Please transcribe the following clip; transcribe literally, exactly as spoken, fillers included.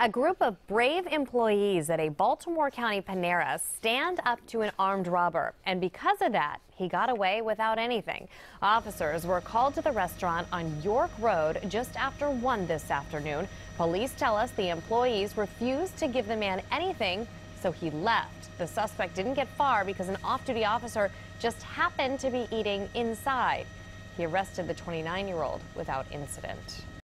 A group of brave employees at a Baltimore County Panera stand up to an armed robber, and because of that, he got away without anything. Officers were called to the restaurant on York Road just after one this afternoon. Police tell us the employees refused to give the man anything, so he left. The suspect didn't get far because an off-duty officer just happened to be eating inside. He arrested the twenty-nine-year-old without incident.